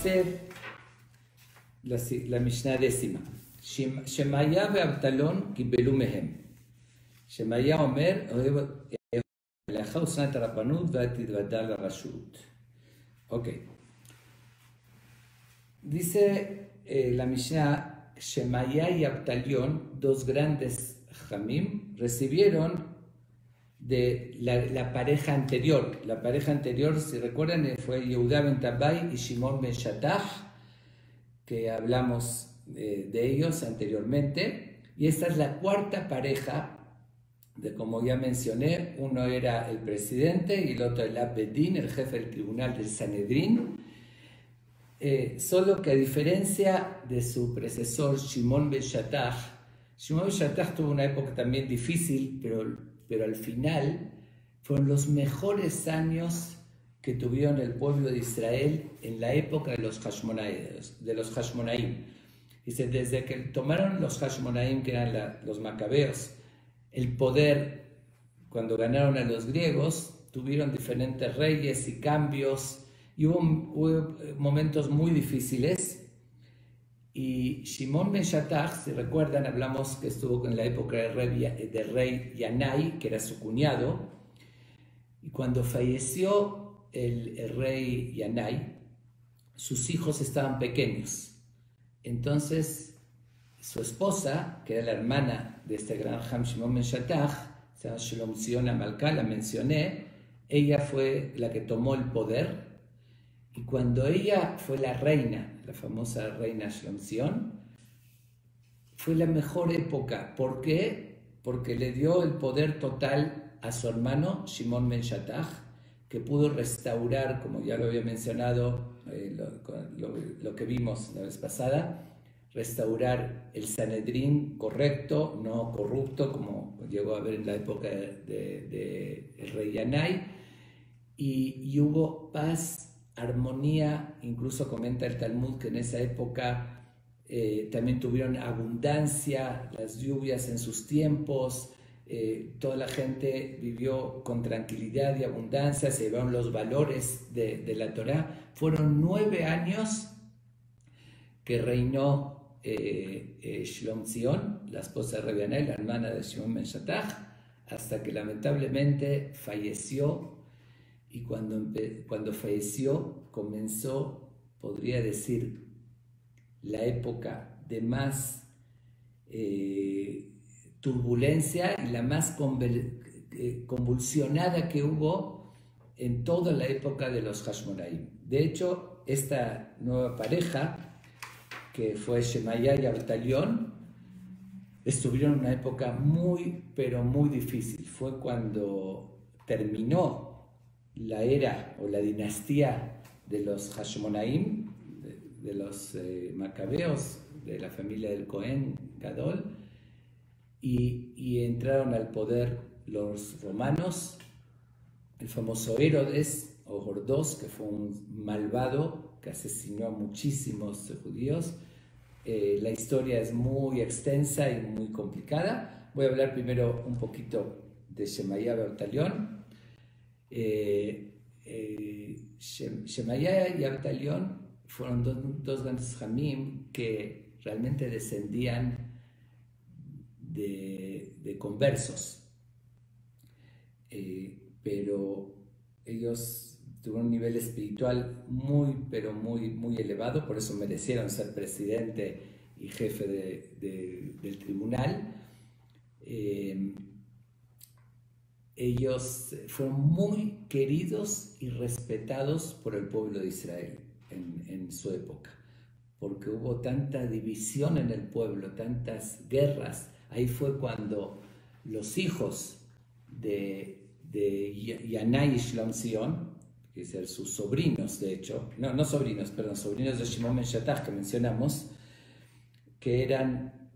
dice la Mishnah décima. Shemaya ve'Abtalón kibelu mehem. Shemaya omer, מלאכה ושנת הרבנות ותתוודע לרשות. Ok. Dice la Mishnah, Shemaya y Abtalión, dos grandes jamim, recibieron de la pareja anterior. La pareja anterior, si recuerdan, fue Yehuda ben Tabbai y Shimon ben Shattach, que hablamos de ellos anteriormente. Y esta es la cuarta pareja. Como ya mencioné, uno era el presidente y el otro el Abedín, el jefe del tribunal del Sanedrín. Solo que a diferencia de su predecesor Shimon ben Shattach, Shimon ben Shattach tuvo una época también difícil, pero al final fueron los mejores años que tuvieron el pueblo de Israel en la época de los Hashmonaim. Dice, desde que tomaron los Hashmonaim, que eran los macabeos, el poder, cuando ganaron a los griegos, tuvieron diferentes reyes y cambios, y hubo momentos muy difíciles. Y Shimon ben Shattach, si recuerdan, hablamos que estuvo en la época del rey Yanai, que era su cuñado, y cuando falleció el rey Yanai, sus hijos estaban pequeños. Entonces, su esposa, que era la hermana de este gran Ham Shimon ben Shattach, se llama Shalom Zion Amalcá, la mencioné, ella fue la que tomó el poder, y cuando ella fue la reina, la famosa reina Shalom Zion, fue la mejor época. ¿Por qué? Porque le dio el poder total a su hermano Shimon ben Shattach, que pudo restaurar, como ya lo había mencionado, lo que vimos la vez pasada, restaurar el Sanedrín correcto, no corrupto, como llegó a haber en la época del rey Yanai, y hubo paz, armonía. Incluso comenta el Talmud que en esa época también tuvieron abundancia, las lluvias en sus tiempos, toda la gente vivió con tranquilidad y abundancia, se llevaron los valores de la Torá. Fueron 9 años que reinó Shalom Zion, la esposa de Rabbi Yanai, la hermana de Shimon ben Shattach, hasta que lamentablemente falleció. Y cuando falleció, comenzó, podría decir, la época de más turbulencia y la más convulsionada que hubo en toda la época de los Hashmonaim. De hecho, esta nueva pareja, que fue Shemaya y Abtalión, estuvieron en una época muy, pero muy difícil. Fue cuando terminó la era o la dinastía de los Hashmonaim, de los macabeos, de la familia del Cohen Gadol, y entraron al poder los romanos, el famoso Herodes o Gordos, que fue un malvado que asesinó a muchísimos judíos. La historia es muy extensa y muy complicada. Voy a hablar primero un poquito de Shemaya y Abtalión. Shemaya y Abtalión fueron dos grandes jamim que realmente descendían de conversos, pero ellos tuvieron un nivel espiritual muy, pero muy, muy elevado, por eso merecieron ser presidente y jefe del tribunal. Ellos fueron muy queridos y respetados por el pueblo de Israel en su época, porque hubo tanta división en el pueblo, tantas guerras. Ahí fue cuando los hijos de Yanai y Shalom Zion, que son sus sobrinos, de hecho, sobrinos de Shimon ben Shattach que mencionamos, que eran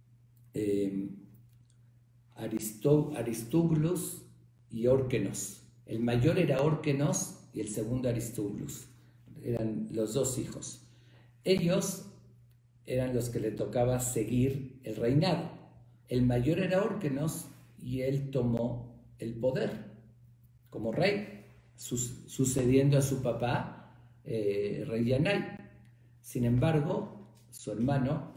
Aristuglus y Órquenos. El mayor era Órquenos y el segundo Aristuglus. Eran los dos hijos. Ellos eran los que le tocaba seguir el reinado. El mayor era Órquenos y él tomó el poder como rey, sucediendo a su papá, rey Yanai. Sin embargo, su hermano,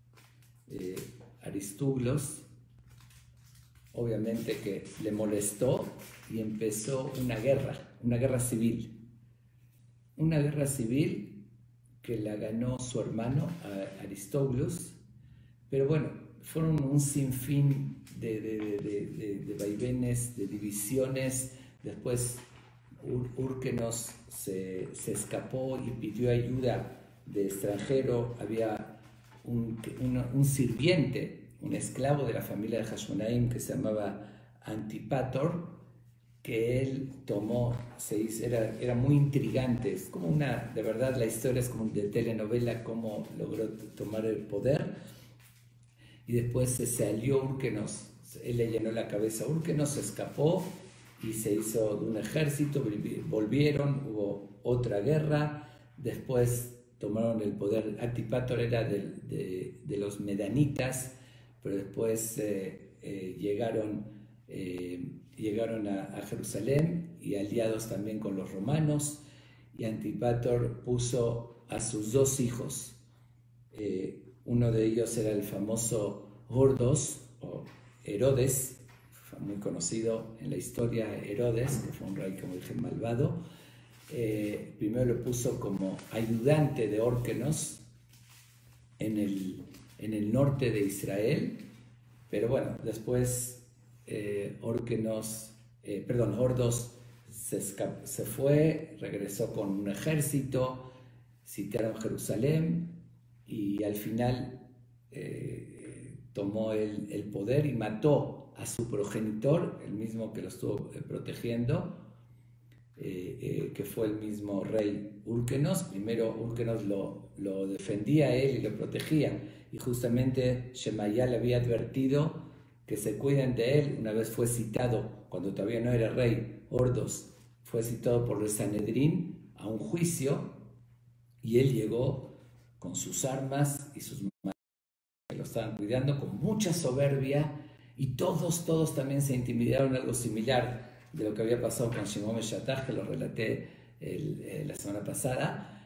Aristuglos, obviamente que le molestó y empezó una guerra civil. Una guerra civil que la ganó su hermano, Aristóbulos, pero bueno, fueron un sinfín de vaivenes, de divisiones. Después Hyrcanos se escapó y pidió ayuda de extranjero. Había un sirviente, un esclavo de la familia de Hashmonaim que se llamaba Antipator, que él tomó, era muy intrigante, es como de verdad la historia es como de telenovela, cómo logró tomar el poder, y después se alió Hyrcanos, él le llenó la cabeza a Hyrcanos, se escapó y se hizo de un ejército, volvieron, hubo otra guerra, después tomaron el poder. Antipator era de los medanitas, pero después llegaron a Jerusalén y aliados también con los romanos, y Antipator puso a sus 2 hijos. Uno de ellos era el famoso Gordos o Herodes, muy conocido en la historia, Herodes, que fue un rey, como dije, malvado. Primero lo puso como ayudante de Hyrcanos en el norte de Israel, pero bueno, después Gordos se fue, regresó con un ejército, sitiaron Jerusalén y al final tomó el poder y mató a su progenitor, el mismo que lo estuvo protegiendo, que fue el mismo rey Hyrcanos. Primero Hyrcanos lo defendía a él y lo protegía, y justamente Shemaya le había advertido que se cuiden de él. Una vez fue citado, cuando todavía no era rey, Gordos fue citado por el Sanedrín a un juicio, y él llegó con sus armas y sus manos que lo estaban cuidando con mucha soberbia, y todos también se intimidaron. Algo similar de lo que había pasado con Shimon Shattach, que lo relaté la semana pasada,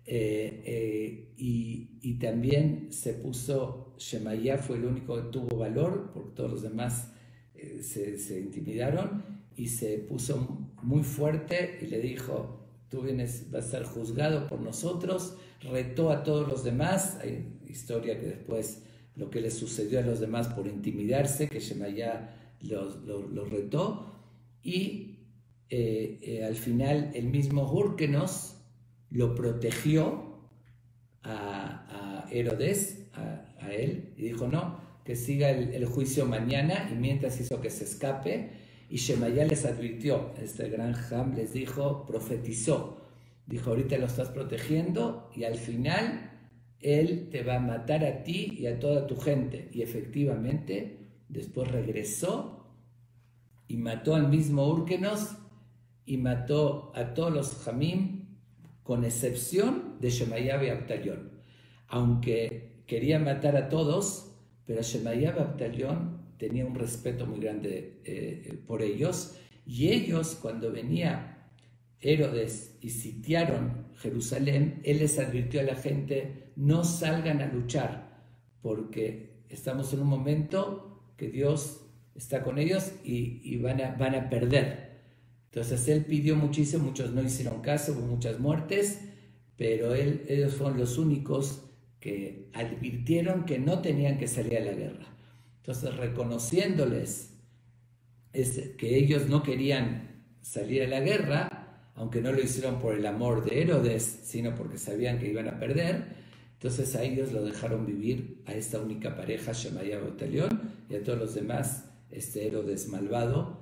y también se puso, Shemaya fue el único que tuvo valor, porque todos los demás se intimidaron, y se puso muy fuerte y le dijo: tú vas a ser juzgado por nosotros. Retó a todos los demás. Hay historia que después lo que le sucedió a los demás por intimidarse, que Shemaya los retó, y al final el mismo Hyrcanos lo protegió a Herodes, a él, y dijo: no, que siga el juicio mañana, y mientras hizo que se escape. Y Shemaya les advirtió, este gran Ham les dijo, profetizó, dijo: ahorita lo estás protegiendo y al final él te va a matar a ti y a toda tu gente. Y efectivamente después regresó y mató al mismo Hyrcanos y mató a todos los Jamim, con excepción de Shemaya y Abtalión. Aunque quería matar a todos, pero Shemaya y Abtalión tenía un respeto muy grande por ellos, y ellos, cuando venía Herodes y sitiaron Jerusalén, él les advirtió a la gente: no salgan a luchar, porque estamos en un momento que Dios está con ellos y van a perder. Entonces él pidió muchísimo, muchos no hicieron caso, hubo muchas muertes, pero ellos fueron los únicos que advirtieron que no tenían que salir a la guerra. Entonces, reconociéndoles que ellos no querían salir a la guerra, aunque no lo hicieron por el amor de Herodes, sino porque sabían que iban a perder, entonces a ellos lo dejaron vivir, a esta única pareja, Shemaya y Abtalión, y a todos los demás, Herodes malvado,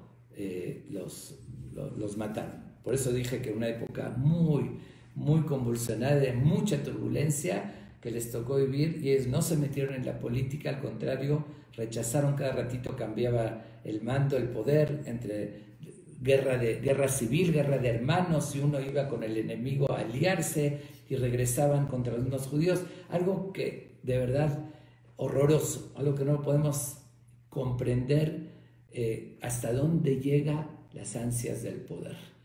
los mataron. Por eso dije que una época muy, muy convulsionada, de mucha turbulencia, que les tocó vivir, y ellos no se metieron en la política, al contrario, rechazaron, cada ratito cambiaba el mando, el poder, entre guerra civil, guerra de hermanos, y uno iba con el enemigo a aliarse y regresaban contra unos judíos, algo que de verdad horroroso, algo que no podemos comprender hasta dónde llega las ansias del poder.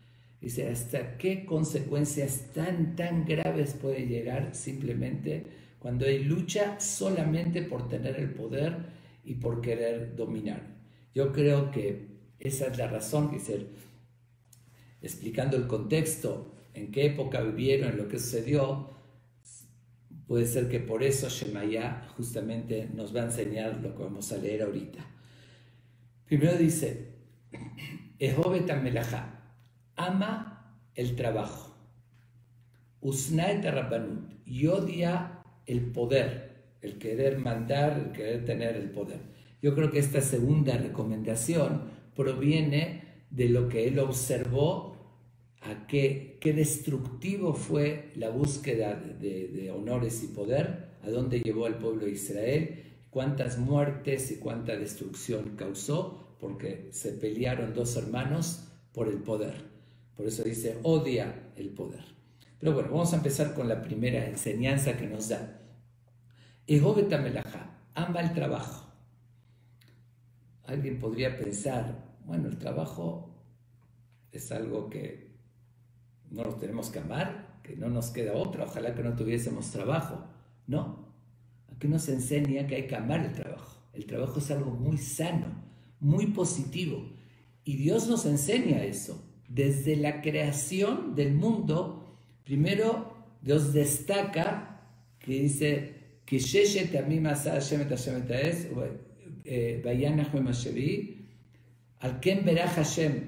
Dice, ¿hasta qué consecuencias tan graves puede llegar simplemente cuando hay lucha solamente por tener el poder y por querer dominar? Yo creo que esa es la razón, dice, explicando el contexto, en qué época vivieron, lo que sucedió. Puede ser que por eso Shemaya justamente nos va a enseñar lo que vamos a leer ahorita. Primero dice, Ehovet Melajá, ama el trabajo, Usnaet Rabbanut, y odia el poder, el querer mandar, el querer tener el poder. Yo creo que esta segunda recomendación proviene de lo que él observó, a qué destructivo fue la búsqueda de honores y poder, a dónde llevó al pueblo de Israel, cuántas muertes y cuánta destrucción causó, porque se pelearon dos hermanos por el poder. Por eso dice, odia el poder. Pero bueno, vamos a empezar con la primera enseñanza que nos da. Ehovet Melajá, ama el trabajo. Alguien podría pensar, bueno, el trabajo es algo que no lo tenemos que amar, que no nos queda otra, ojalá que no tuviésemos trabajo. No, aquí nos enseña que hay que amar el trabajo. El trabajo es algo muy sano, muy positivo, y Dios nos enseña eso. Desde la creación del mundo, primero Dios destaca que dice, Kisheshet amim asa Hashem et Hashem et ha'es, vayanach b'mashevi, al ken berach Hashem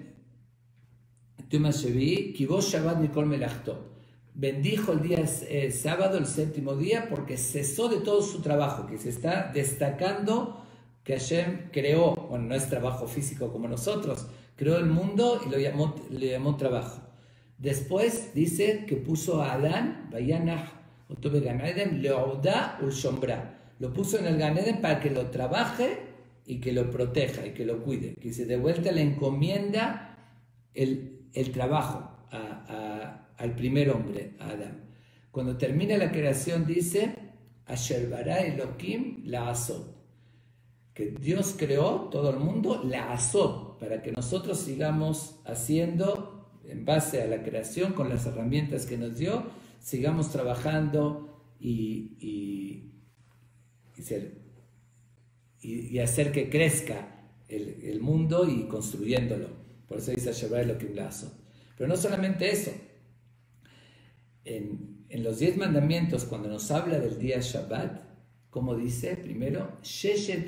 bendijo el día sábado, el séptimo día, porque cesó de todo su trabajo, que se está destacando que Hashem creó, bueno, no es trabajo físico como nosotros, creó el mundo y le llamó trabajo. Después dice que puso a Adán, lo puso en el Gan Eden para que lo trabaje y que lo proteja y que lo cuide, que se de vuelta le encomienda el trabajo al primer hombre, a Adán. Cuando termina la creación dice, Asher bara Elohim la azot, que Dios creó todo el mundo, la azot, para que nosotros sigamos haciendo, en base a la creación, con las herramientas que nos dio, sigamos trabajando y hacer que crezca el mundo y construyéndolo. Por eso dice Asher bara Elohim la azot. Pero no solamente eso. En los 10 mandamientos, cuando nos habla del día Shabbat, como dice, primero, 6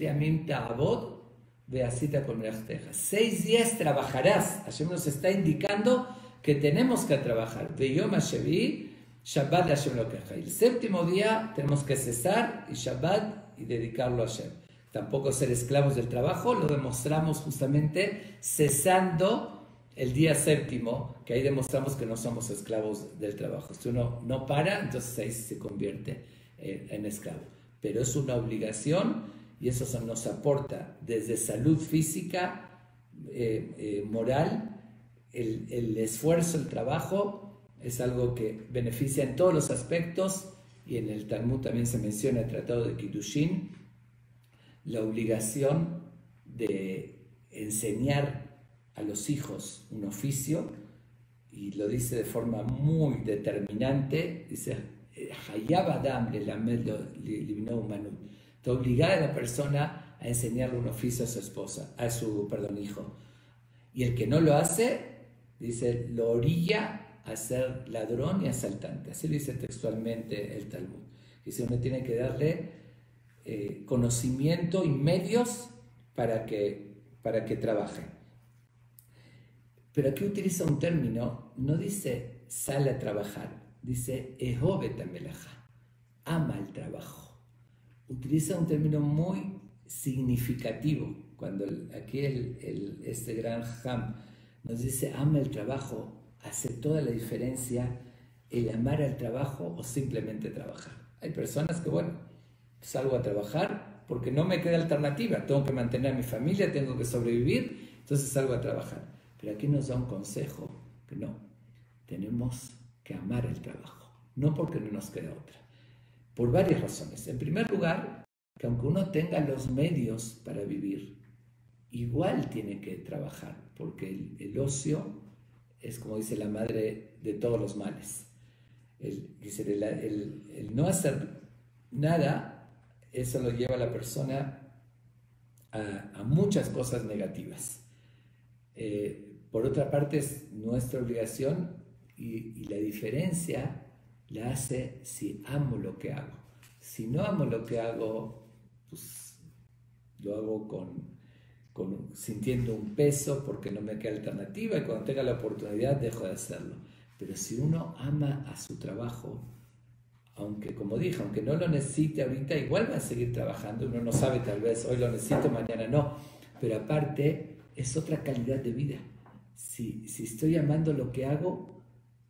días trabajarás. Hashem nos está indicando que tenemos que trabajar. Veyom Hashevi, Shabbat Hashem Elokeja. El séptimo día tenemos que cesar y Shabbat y dedicarlo a Hashem. Tampoco ser esclavos del trabajo, lo demostramos justamente cesando el día séptimo, que ahí demostramos que no somos esclavos del trabajo. Si uno no para, entonces ahí se convierte en esclavo. Pero es una obligación y eso nos aporta desde salud física, moral, el esfuerzo, el trabajo, es algo que beneficia en todos los aspectos, y en el Talmud también se menciona el Tratado de Kiddushin, la obligación de enseñar a los hijos un oficio, y lo dice de forma muy determinante, dice, Hayab Adam te obliga a la persona a enseñarle un oficio a su esposa, hijo. Y el que no lo hace, dice, lo orilla a ser ladrón y asaltante. Así lo dice textualmente el Talmud. Dice, uno tiene que darle conocimiento y medios para que trabaje. Pero aquí utiliza un término, no dice sale a trabajar, dice Ehovet Melajá, ama el trabajo. Utiliza un término muy significativo. Cuando aquí este gran Ham nos dice ama el trabajo, hace toda la diferencia el amar al trabajo o simplemente trabajar. Hay personas que, bueno, salgo a trabajar porque no me queda alternativa, tengo que mantener a mi familia, tengo que sobrevivir, entonces salgo a trabajar. Pero aquí nos da un consejo, que no, tenemos que amar el trabajo, no porque no nos queda otra, por varias razones. En primer lugar, que aunque uno tenga los medios para vivir, igual tiene que trabajar, porque el ocio es como dice la madre de todos los males. El no hacer nada, eso lo lleva a la persona a muchas cosas negativas. Por otra parte, es nuestra obligación y la diferencia la hace si amo lo que hago. Si no amo lo que hago, pues lo hago sintiendo un peso porque no me queda alternativa y cuando tenga la oportunidad dejo de hacerlo. Pero si uno ama a su trabajo, aunque como dije, aunque no lo necesite ahorita, igual va a seguir trabajando. Uno no sabe, tal vez hoy lo necesito, mañana no. Pero aparte, es otra calidad de vida. Si estoy amando lo que hago,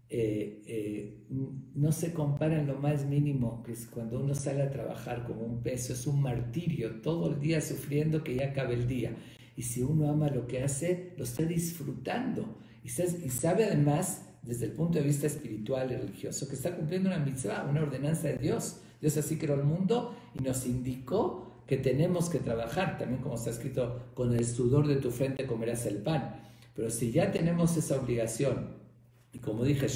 no se compara en lo más mínimo, que es cuando uno sale a trabajar como un peso, es un martirio, todo el día sufriendo que ya acabe el día. Y si uno ama lo que hace, lo está disfrutando. Y sabe además, desde el punto de vista espiritual y religioso, que está cumpliendo una mitzvah, una ordenanza de Dios. Dios así creó el mundo y nos indicó que tenemos que trabajar, también como está escrito, con el sudor de tu frente comerás el pan. Pero si ya tenemos esa obligación, y como dije,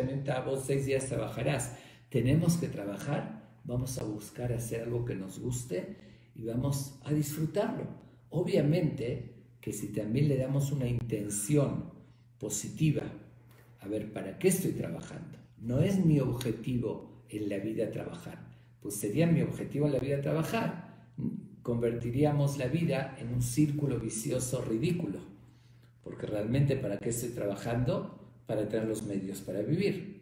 6 días trabajarás, tenemos que trabajar, vamos a buscar hacer algo que nos guste y vamos a disfrutarlo. Obviamente que si también le damos una intención positiva, a ver, ¿para qué estoy trabajando? No es mi objetivo en la vida trabajar. Pues sería mi objetivo en la vida trabajar. Convertiríamos la vida en un círculo vicioso ridículo. Porque realmente, ¿para qué estoy trabajando? Para tener los medios para vivir.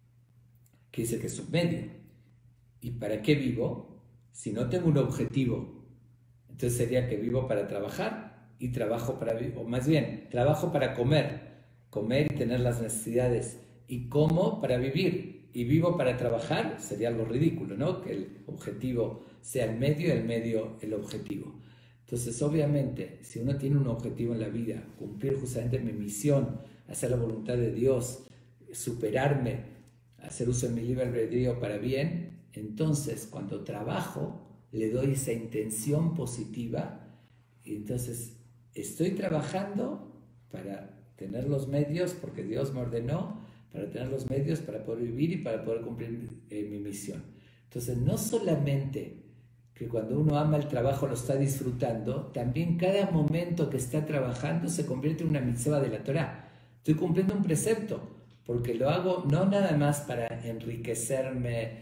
Que dice que es un medio. ¿Y para qué vivo? Si no tengo un objetivo, entonces sería que vivo para trabajar y trabajo para vivir. O más bien, trabajo para comer y tener las necesidades, y como para vivir, y vivo para trabajar, sería algo ridículo, ¿no? Que el objetivo sea el medio y el medio el objetivo. Entonces, obviamente, si uno tiene un objetivo en la vida, cumplir justamente mi misión, hacer la voluntad de Dios, superarme, hacer uso de mi libre albedrío para bien, entonces, cuando trabajo, le doy esa intención positiva, y entonces estoy trabajando para tener los medios, porque Dios me ordenó, para tener los medios para poder vivir y para poder cumplir mi misión. Entonces, no solamente que cuando uno ama el trabajo lo está disfrutando, también cada momento que está trabajando se convierte en una mitzvah de la Torah. Estoy cumpliendo un precepto, porque lo hago no nada más para enriquecerme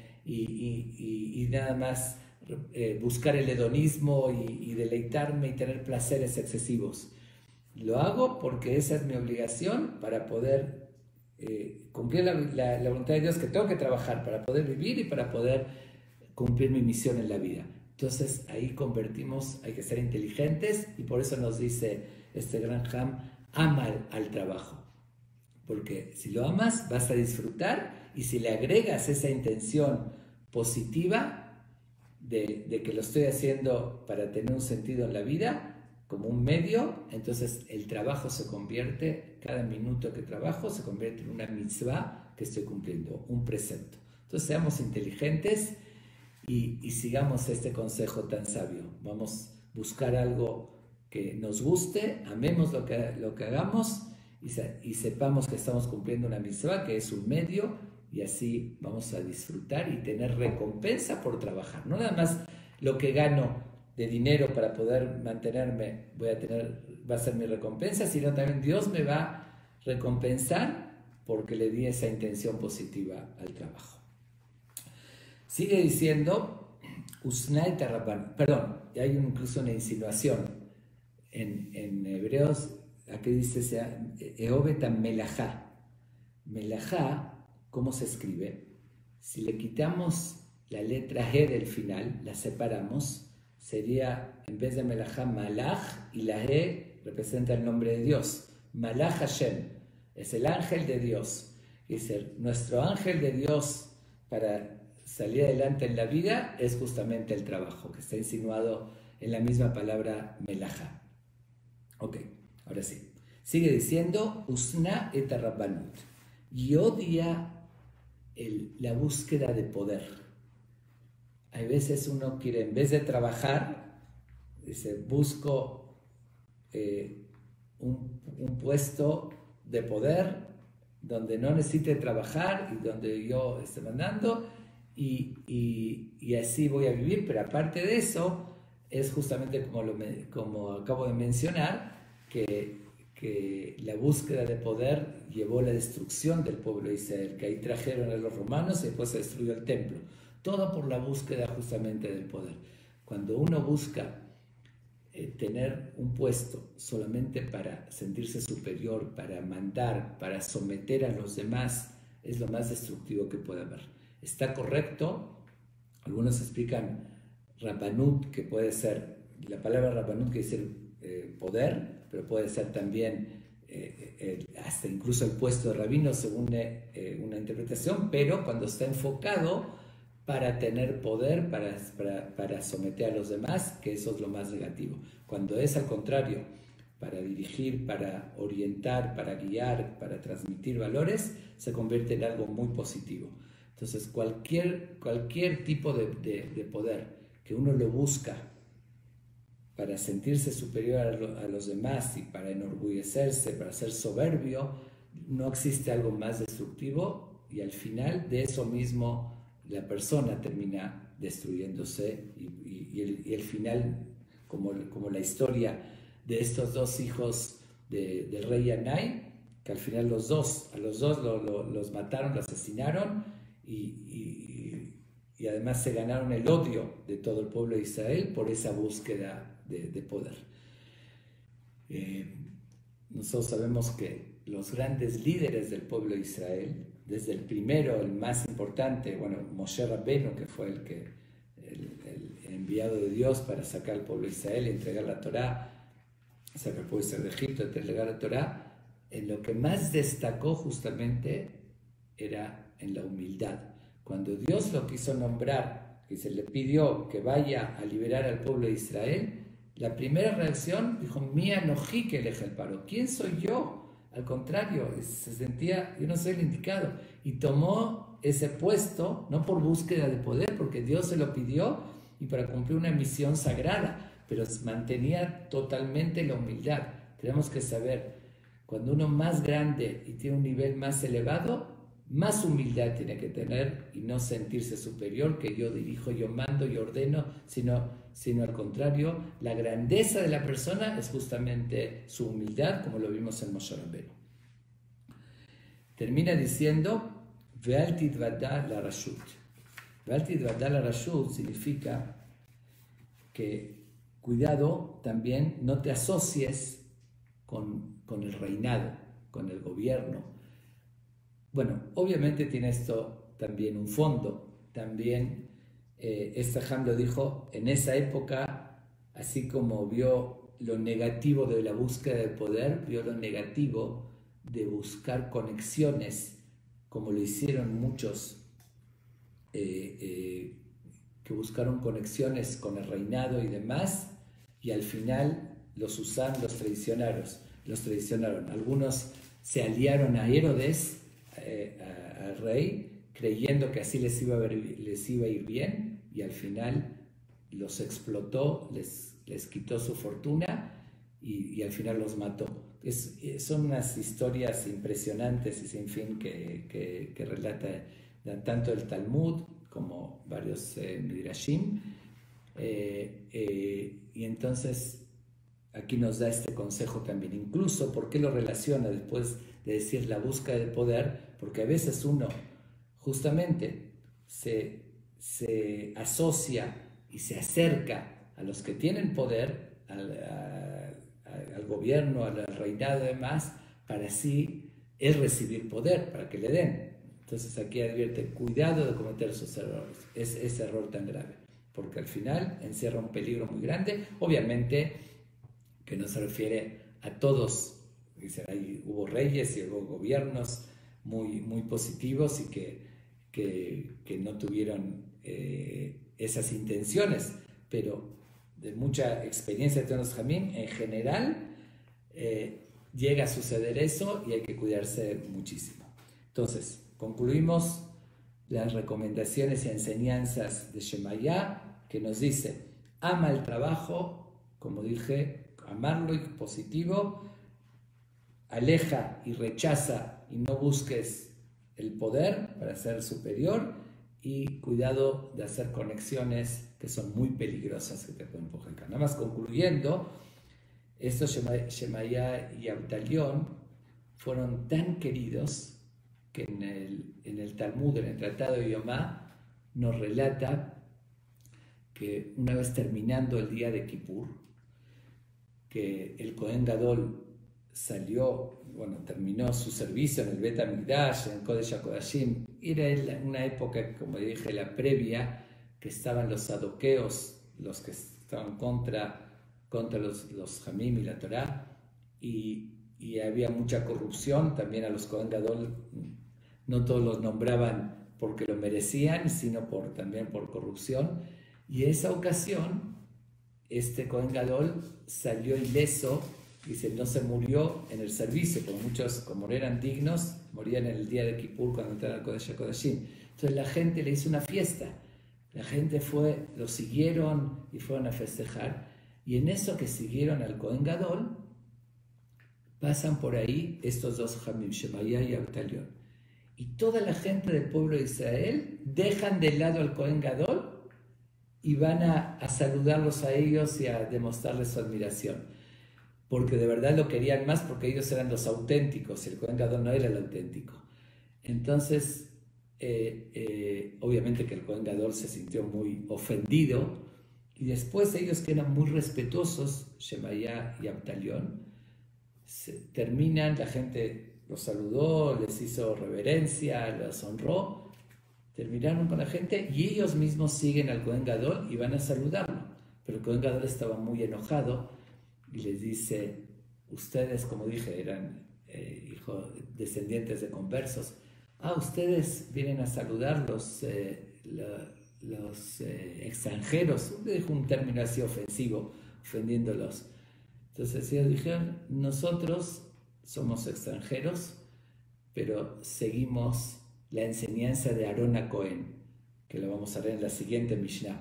y nada más buscar el hedonismo y deleitarme y tener placeres excesivos. Lo hago porque esa es mi obligación para poder cumplir la voluntad de Dios, que tengo que trabajar para poder vivir y para poder cumplir mi misión en la vida. Entonces ahí convertimos, hay que ser inteligentes, y por eso nos dice este gran Ham, ama al trabajo. Porque si lo amas vas a disfrutar, y si le agregas esa intención positiva de que lo estoy haciendo para tener un sentido en la vida, como un medio, entonces el trabajo se convierte, cada minuto que trabajo se convierte en una mitzvah que estoy cumpliendo, un precepto. Entonces seamos inteligentes y sigamos este consejo tan sabio. Vamos a buscar algo que nos guste, amemos lo que hagamos y sepamos que estamos cumpliendo una mitzvah, que es un medio, y así vamos a disfrutar y tener recompensa por trabajar. No nada más lo que gano de dinero para poder mantenerme va a ser mi recompensa, sino también Dios me va a recompensar porque le di esa intención positiva al trabajo. Sigue diciendo, Usnai Tarraban, perdón, hay incluso una insinuación en hebreos, aquí dice Eobetam Melajá. Melajá, ¿cómo se escribe? Si le quitamos la letra G del final, la separamos, sería, en vez de Melajá, Malach, y la G representa el nombre de Dios. Malach Hashem, es el ángel de Dios. Dice, nuestro ángel de Dios para salir adelante en la vida es justamente el trabajo, que está insinuado en la misma palabra Melajá. Ok, ahora sí. Sigue diciendo, Usna et Rabbanut, y odia la búsqueda de poder. Hay veces uno quiere, en vez de trabajar, dice, busco un puesto de poder, donde no necesite trabajar y donde yo esté mandando, y así voy a vivir. Pero aparte de eso, es justamente como acabo de mencionar, que la búsqueda de poder llevó a la destrucción del pueblo de Israel, que ahí trajeron a los romanos y después se destruyó el templo. Todo por la búsqueda justamente del poder. Cuando uno busca tener un puesto solamente para sentirse superior, para mandar, para someter a los demás, es lo más destructivo que puede haber. Está correcto, algunos explican Rabbanut, que puede ser, la palabra Rabbanut quiere decir poder, pero puede ser también hasta incluso el puesto de rabino según una interpretación, pero cuando está enfocado para tener poder, para someter a los demás, que eso es lo más negativo. Cuando es al contrario, para dirigir, para orientar, para guiar, para transmitir valores, se convierte en algo muy positivo. Entonces, cualquier tipo de poder que uno lo busca para sentirse superior a los demás y para enorgullecerse, para ser soberbio, no existe algo más destructivo, y al final de eso mismo la persona termina destruyéndose, y el final, como la historia de estos dos hijos del rey Yanai, que al final a los dos los mataron, los asesinaron, y además se ganaron el odio de todo el pueblo de Israel por esa búsqueda de poder. Nosotros sabemos que los grandes líderes del pueblo de Israel, desde el primero, el más importante, Moshe Rabbeinu, que fue el enviado de Dios para sacar al pueblo de Israel, entregar la Torá, sacar al pueblo de Egipto, entregar la Torá, en lo que más destacó justamente era en la humildad. Cuando Dios lo quiso nombrar, que se le pidió que vaya a liberar al pueblo de Israel, la primera reacción dijo: Mi anojí que el paro. ¿Quién soy yo? Al contrario, se sentía, yo no soy el indicado, y tomó ese puesto no por búsqueda de poder, porque Dios se lo pidió y para cumplir una misión sagrada, pero mantenía totalmente la humildad. Tenemos que saber, cuando uno más grande y tiene un nivel más elevado, más humildad tiene que tener y no sentirse superior, que yo dirijo, yo mando, yo ordeno, sino al contrario, la grandeza de la persona es justamente su humildad, como lo vimos en Moshe Rabbeinu. Termina diciendo: Ve'al tidvada la rashut. Ve'al tidvada la rashut significa que cuidado también, no te asocies con el reinado, con el gobierno. Bueno, obviamente tiene esto también un fondo. También este Ham lo dijo en esa época, así como vio lo negativo de la búsqueda del poder, vio lo negativo de buscar conexiones, como lo hicieron muchos que buscaron conexiones con el reinado y demás, y al final los usaron, los traicionaron. Algunos se aliaron a Herodes, al rey, creyendo que así les iba a ir bien, y al final los explotó, les quitó su fortuna y al final los mató. Son unas historias impresionantes y sin fin que relata tanto el Talmud como varios Midrashim, y entonces aquí nos da este consejo también. Incluso, ¿por qué lo relaciona después de decir la búsqueda del poder? Porque a veces uno justamente se asocia y se acerca a los que tienen poder, al gobierno, al reinado y demás, para así él recibir poder, para que le den. Entonces aquí advierte: cuidado de cometer esos errores, ese error tan grave, porque al final encierra un peligro muy grande. Obviamente que no se refiere a todos, dice, hubo reyes y hubo gobiernos muy positivos y que no tuvieron esas intenciones, pero de mucha experiencia de los Jamín, en general llega a suceder eso y hay que cuidarse muchísimo. Entonces, concluimos las recomendaciones y enseñanzas de Shemaya, que nos dice: ama el trabajo, como dije, amarlo y positivo, aleja y rechaza y no busques el poder para ser superior, y cuidado de hacer conexiones que son muy peligrosas que te pueden perjudicar. Nada más concluyendo, estos Shemaya y Abtalión fueron tan queridos que en el Talmud, en el Tratado de Yomá, nos relata que una vez terminando el día de Kippur, que el Kohen Gadol salió, terminó su servicio en el Bet HaMikdash, en Kodesh HaKodashim. Era una época, como dije, la previa, que estaban los saduceos, los que estaban contra los Jamim y la Torá, y había mucha corrupción. También a los Kohen Gadol no todos los nombraban porque lo merecían, sino también por corrupción. Y en esa ocasión, este Kohen Gadol salió ileso. Dice, no se murió en el servicio, como muchos, como eran dignos, morían en el día de Kippur cuando entraron al Kodesh HaKodashim. Entonces la gente le hizo una fiesta. La gente lo siguieron y fueron a festejar. Y en eso que siguieron al Kohen Gadol, pasan por ahí estos dos Jamim, Shemaya y Abtalión. Y toda la gente del pueblo de Israel dejan de lado al Kohen Gadol y van a saludarlos a ellos y a demostrarles su admiración. Porque de verdad lo querían más, porque ellos eran los auténticos y el Kohen Gadol no era el auténtico. Entonces, obviamente que el Kohen Gadol se sintió muy ofendido, y después ellos, que eran muy respetuosos, Shemaya y Abtalión, terminan, la gente los saludó, les hizo reverencia, los honró, terminaron con la gente y ellos mismos siguen al Kohen Gadol y van a saludarlo. Pero el Kohen Gadol estaba muy enojado y les dice, ustedes, como dije, eran descendientes de conversos. Ustedes vienen a saludar los extranjeros. Dijo un término así ofensivo, ofendiéndolos. Entonces ellos dijeron, nosotros somos extranjeros, pero seguimos la enseñanza de Aarón a Cohen, que lo vamos a ver en la siguiente Mishnah.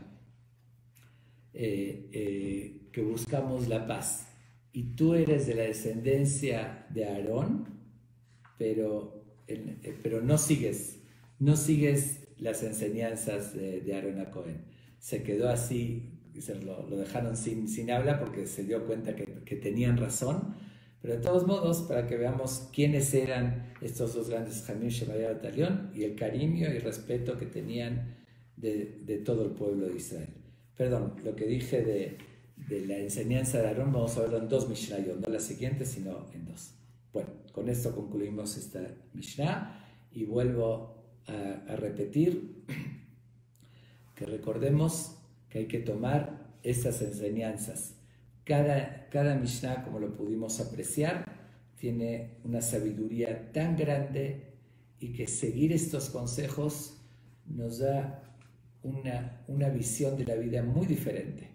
Que buscamos la paz, y tú eres de la descendencia de Aarón, pero no sigues las enseñanzas de Aarón a Cohen. Se quedó así, lo dejaron sin habla porque se dio cuenta que tenían razón. Pero de todos modos, para que veamos quiénes eran estos dos grandes Jamim, Shemaya y Abtalión, y el cariño y respeto que tenían de todo el pueblo de Israel. Perdón, lo que dije de la enseñanza de Aarón, vamos a verlo en 2 Mishnayot, no la siguiente, sino en 2. Bueno, con esto concluimos esta Mishnah, y vuelvo a repetir que recordemos que hay que tomar estas enseñanzas. Cada Mishnah, como lo pudimos apreciar, tiene una sabiduría tan grande, y que seguir estos consejos nos da una visión de la vida muy diferente.